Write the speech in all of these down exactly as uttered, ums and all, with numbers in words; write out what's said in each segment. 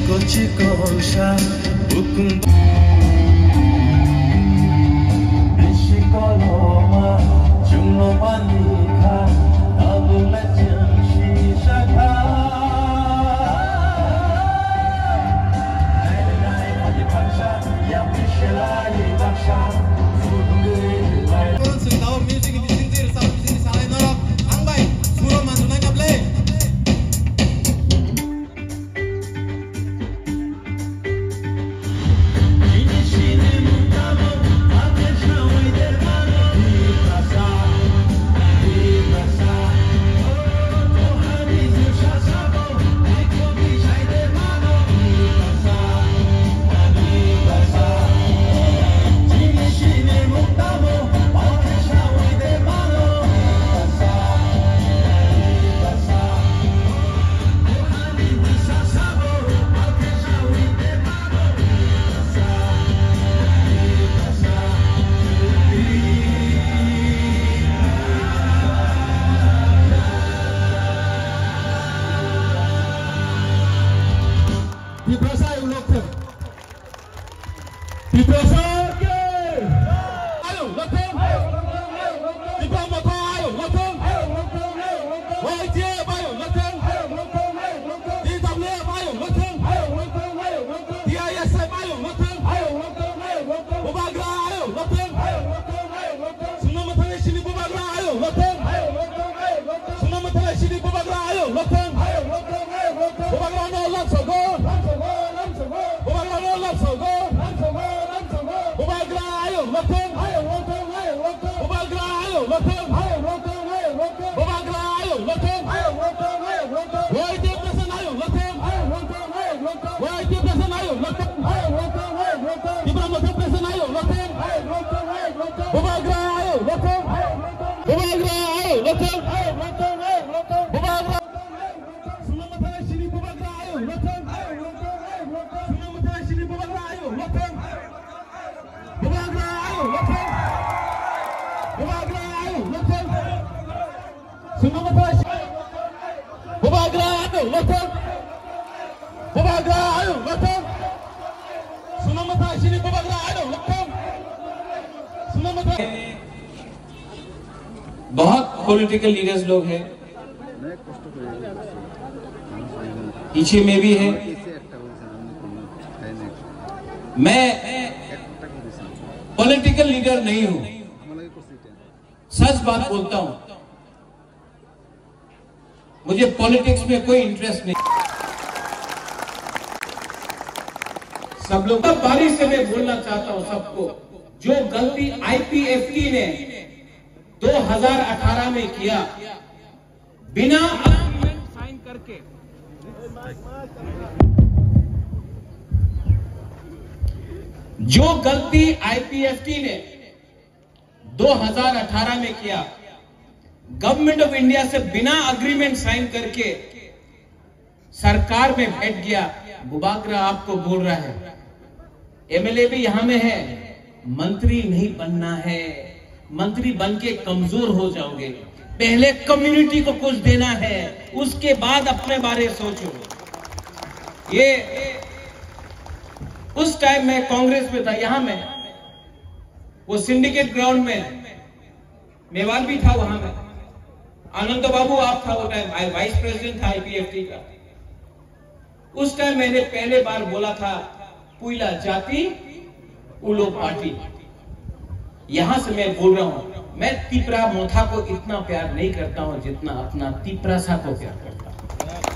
kochikosha bukum बहुत political leaders लोग हैं, पीछे में भी है। मैं पॉलिटिकल लीडर नहीं हूं, सच बात बोलता हूं। मुझे पॉलिटिक्स में कोई इंटरेस्ट नहीं। सब लोग बारी से मैं बोलना चाहता हूं सबको, जो गलती आईपीएफटी ने दो हज़ार अठारह में किया, बिना एग्रीमेंट साइन करके, जो गलती आईपीएफटी ने दो हज़ार अठारह में किया, गवर्नमेंट ऑफ इंडिया से बिना एग्रीमेंट साइन करके सरकार में बैठ गया। बुबागरा आपको बोल रहा है, एमएलए भी यहां में है, मंत्री नहीं बनना है, मंत्री बन के कमजोर हो जाओगे। पहले कम्युनिटी को कुछ देना है, उसके बाद अपने बारे सोचो। ये उस टाइम में कांग्रेस में था, यहां में वो सिंडिकेट ग्राउंड में मेवाल भी था, वहां में आनंद बाबू आप था, वो टाइम वाइस प्रेसिडेंट था आईपीएफटी का। उस टाइम मैंने पहले बार बोला था, पुइला जाति उलो पार्टी। यहां से मैं बोल रहा हूं, मैं तिपरा मोथा को इतना प्यार नहीं करता हूं जितना अपना तिपरासा को प्यार करता हूं।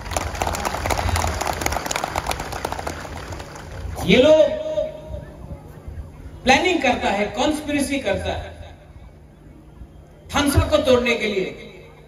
ये लोग प्लानिंग करता है, कॉन्स्पिरेसी करता है थानसा को तोड़ने के लिए,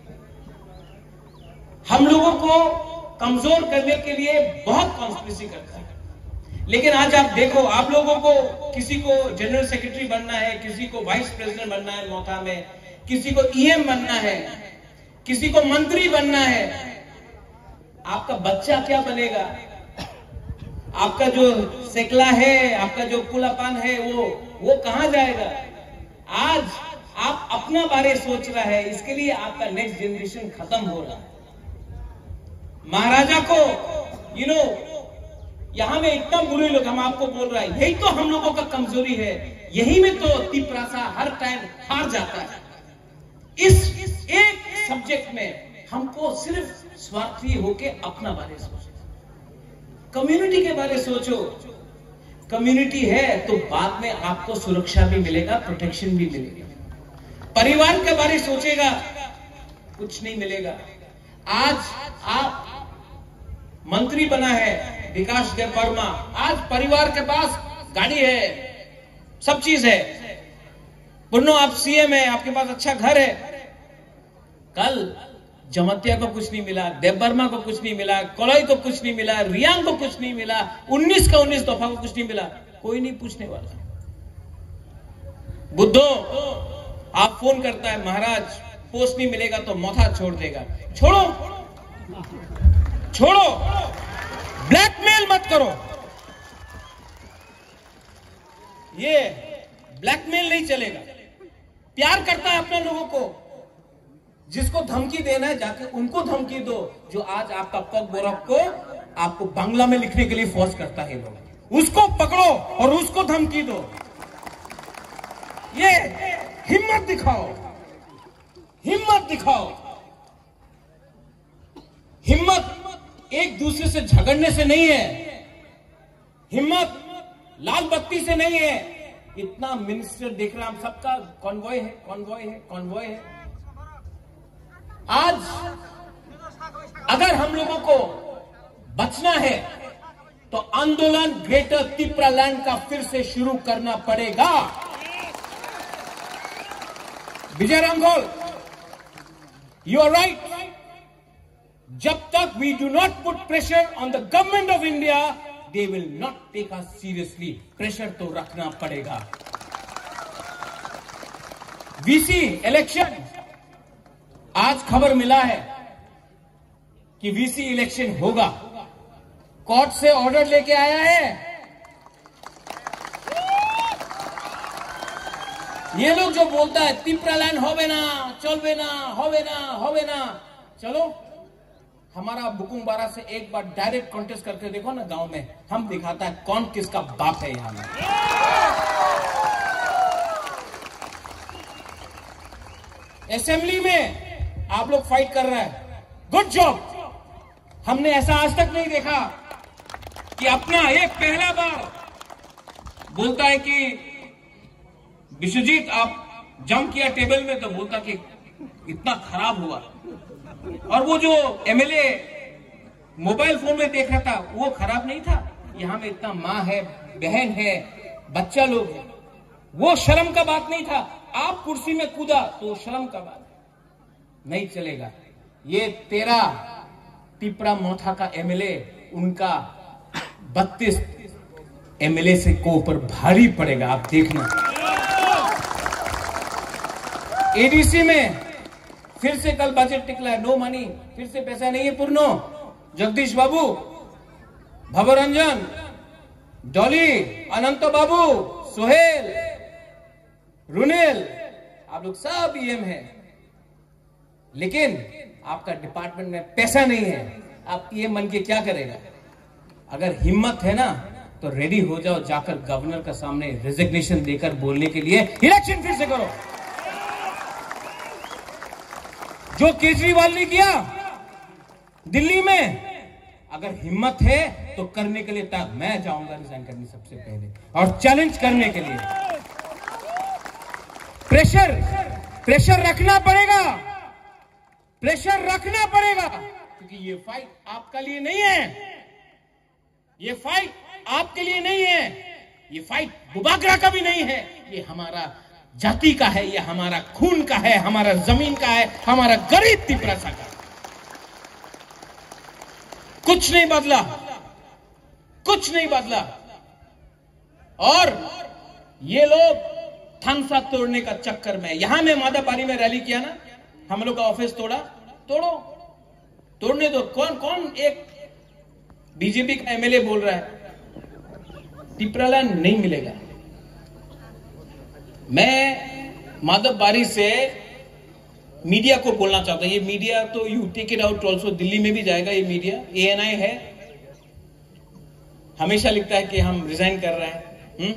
हम लोगों को कमजोर करने के लिए बहुत कॉन्स्पिरेसी करता है। लेकिन आज आप देखो, आप लोगों को किसी को जनरल सेक्रेटरी बनना है, किसी को वाइस प्रेसिडेंट बनना है मोथा में, किसी को ईएम बनना है, किसी को मंत्री बनना है। आपका बच्चा क्या बनेगा? आपका जो सेकला है, आपका जो कुलापान है, वो वो कहां जाएगा? आज आप अपना बारे सोच रहा है, इसके लिए आपका नेक्स्ट जनरेशन खत्म हो रहा है। महाराजा को यू नो यहां में इतना बुरे लोग, हम आपको बोल रहा है, यही तो हम लोगों का कमजोरी है, यही में तो तिपरासा हर टाइम हार जाता है। इस एक सब्जेक्ट में हमको सिर्फ स्वार्थी होके अपना बारे सोचो, कम्युनिटी के बारे सोचो। कम्युनिटी है तो बाद में आपको सुरक्षा भी मिलेगा, प्रोटेक्शन भी मिलेगा। परिवार के बारे सोचेगा, कुछ नहीं मिलेगा। आज आप मंत्री बना है विकास देबबर्मा, आज परिवार के पास गाड़ी है, सब चीज है। पुन्नो आप सीएम है, आपके पास अच्छा घर है। कल जमतिया को कुछ नहीं मिला, देबबर्मा को कुछ नहीं मिला, कोलोई को कुछ नहीं मिला, रियांग को कुछ नहीं मिला, उन्नीस का उन्नीस दफा को कुछ नहीं मिला, कोई नहीं पूछने वाला। बुद्धो आप फोन करता है, महाराज पोस्ट नहीं मिलेगा तो मौथा छोड़ देगा। छोड़ो छोड़ो, ब्लैकमेल मत करो। ये ब्लैकमेल नहीं चलेगा। प्यार करता है अपने लोगों को, जिसको धमकी देना है जाके उनको धमकी दो, जो आज आपका कॉक बोरक को आपको बांग्ला में लिखने के लिए फोर्स करता है लोग, उसको पकड़ो और उसको धमकी दो। ये हिम्मत दिखाओ, हिम्मत दिखाओ। हिम्मत एक दूसरे से झगड़ने से नहीं है, हिम्मत लाल बत्ती से नहीं है। इतना मिनिस्टर देख रहा, हम सबका कॉन्वॉय है, कॉन्वॉय है, कॉन्वॉय है। आज अगर हम लोगों को बचना है तो आंदोलन ग्रेटर तिपरालैंड का फिर से शुरू करना पड़ेगा। Vijay Ramgol, you are right. जब तक we do not put pressure on the government of India, they will not take us seriously. Pressure तो रखना पड़ेगा। वीसी इलेक्शन, आज खबर मिला है कि वीसी इलेक्शन होगा। कोर्ट से ऑर्डर लेके आया है। ये लोग जो बोलता है तिपरालैंड होवे ना, चलवे ना, होवे ना, होवे ना, चलो हमारा बुकुमबारा से एक बार डायरेक्ट कॉन्टेस्ट करके देखो ना गांव में, हम दिखाता है कौन किसका बाप है। यहां में असेंबली में आप लोग फाइट कर रहे हैं, गुड जॉब। हमने ऐसा आज तक नहीं देखा कि अपना एक पहला बार बोलता है कि विश्वजीत आप जंप किया टेबल में, तो बोलता कि इतना खराब हुआ। और वो जो एमएलए मोबाइल फोन में देख रहा था वो खराब नहीं था। यहां में इतना माँ है, बहन है, बच्चा लोग है, वो शर्म का बात नहीं था। आप कुर्सी में कूदा तो शर्म का बात नहीं चलेगा। ये तेरा तिपरा मोथा का एमएलए, उनका बत्तीस एमएलए से को ऊपर भारी पड़ेगा, आप देखना। एडीसी में फिर से कल बजट निकला है, नो मनी, फिर से पैसा नहीं है। पूर्णो, जगदीश बाबू, भवरंजन, डॉली, अनंत बाबू, सोहेल, रुनेल, आप लोग सब ईएम है, लेकिन आपका डिपार्टमेंट में पैसा नहीं है। आप ईएम बन के क्या करेगा? अगर हिम्मत है ना तो रेडी हो जाओ, जाकर गवर्नर का सामने रेजिग्नेशन देकर बोलने के लिए इलेक्शन फिर से करो। जो केजरीवाल ने किया दिल्ली में, अगर हिम्मत है तो करने के लिए तक मैं जाऊंगा रिजाइन करने सबसे पहले, और चैलेंज करने के लिए। प्रेशर प्रेशर रखना पड़ेगा, प्रेशर रखना पड़ेगा, क्योंकि ये फाइट आपका लिए नहीं है, ये फाइट आपके लिए नहीं है, ये फाइट बुबागरा का भी नहीं है, ये हमारा जाति का है, ये हमारा खून का है, हमारा जमीन का है, हमारा गरीब तिपरासा का। कुछ नहीं बदला, कुछ नहीं बदला। और ये लोग थानसा तोड़ने का चक्कर में, यहां में मादापारी में रैली किया ना, हम लोग का ऑफिस तोड़ा, तोड़ो, तोड़ने दो। कौन कौन एक बीजेपी का एमएलए बोल रहा है तिपरालैंड नहीं मिलेगा। मैं माधव बारी से मीडिया को बोलना चाहता हूं, ये मीडिया तो you take it out also, Delhi में भी जाएगा ये मीडिया, एएनआई है। हमेशा लिखता है कि हम रिजाइन कर रहे हैं। हुँ?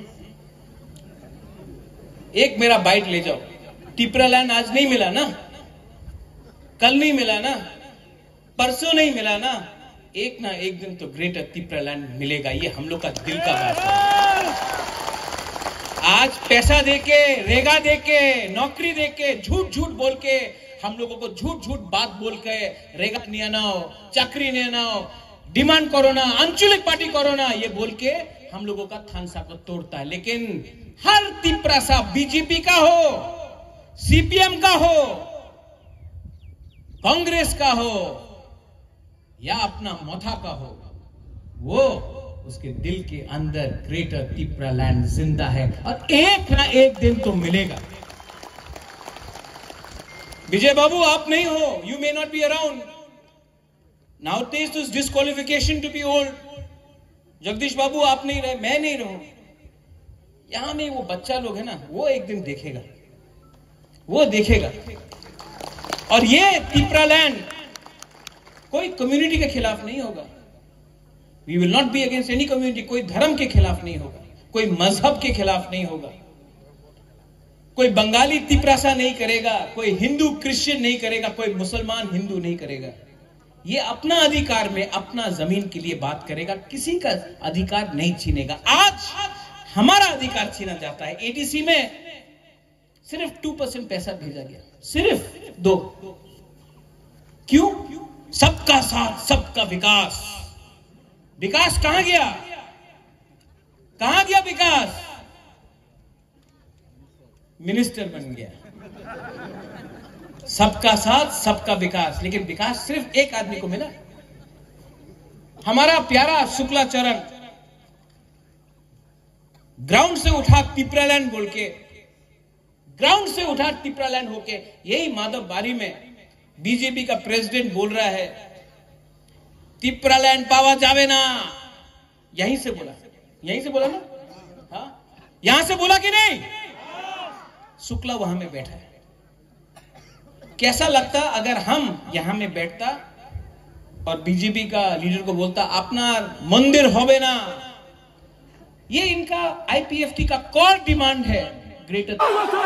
एक मेरा बाइट ले जाओ, टिपरालैंड आज नहीं मिला ना, कल नहीं मिला ना, परसों नहीं मिला ना, एक ना एक दिन तो ग्रेटर टिपरालैंड मिलेगा। ये हम लोग का दिल का बात है। आज पैसा देके, रेगा देके, नौकरी देके, झूठ झूठ बोल के हम लोगों को झूठ झूठ बात बोल के रेगा नहीं आनाओ, चाकरी नहीं आनाओ, डिमांड कोरोना, आंचलिक पार्टी कोरोना, ये बोल के हम लोगों का थानसा को तोड़ता है। लेकिन हर तिपरासा बीजेपी का हो, सीपीएम का हो, कांग्रेस का हो या अपना मोथा का हो, वो उसके दिल के अंदर ग्रेटर टिपरालैंड जिंदा है और एक ना एक दिन तो मिलेगा। विजय बाबू आप नहीं हो, you may not be around now, test is disqualification to be old. Jagdish बाबू आप नहीं रहे, मैं नहीं रहूं, यहां में वो बच्चा लोग है ना, वो एक दिन देखेगा, वो देखेगा। और ये टिपरालैंड कोई कम्युनिटी के खिलाफ नहीं होगा। We will not be against any community. कोई धर्म के खिलाफ नहीं होगा, कोई मजहब के खिलाफ नहीं होगा, कोई बंगाली तिपरासा नहीं करेगा, कोई हिंदू क्रिश्चियन नहीं करेगा, कोई मुसलमान हिंदू नहीं करेगा। ये अपना अधिकार में अपना जमीन के लिए बात करेगा, किसी का अधिकार नहीं छीनेगा। आज हमारा अधिकार छीना जाता है। एटीसी में सिर्फ टू परसेंट पैसा भेजा गया, सिर्फ दो। क्यों? सबका साथ, सबका विकास। विकास कहां गया? कहां गया विकास? मिनिस्टर बन गया। सबका साथ, सबका विकास, लेकिन विकास सिर्फ एक आदमी को मिला। हमारा प्यारा शुक्लाचरण ग्राउंड से उठा टिपरालैंड बोल के, ग्राउंड से उठा टिपरालैंड होके, यही माधव बारी में बीजेपी का प्रेसिडेंट बोल रहा है टिपरालैंड पावा जावे ना। यहीं से बोला, यहीं से बोला ना, हाँ, यहां से बोला कि नहीं? शुक्ला वहां में बैठा है। कैसा लगता अगर हम यहां में बैठता और बीजेपी का लीडर को बोलता अपना मंदिर होवे ना। ये इनका आईपीएफटी का कोर डिमांड है। ग्रेटर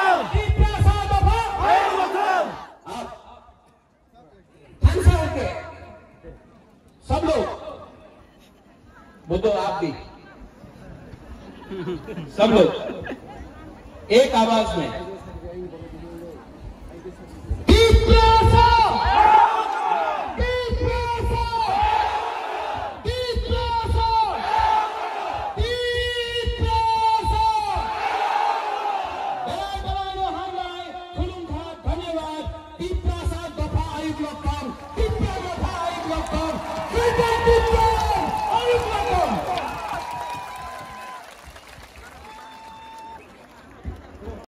सब लोग बुद्धो, आप भी सब लोग एक आवाज में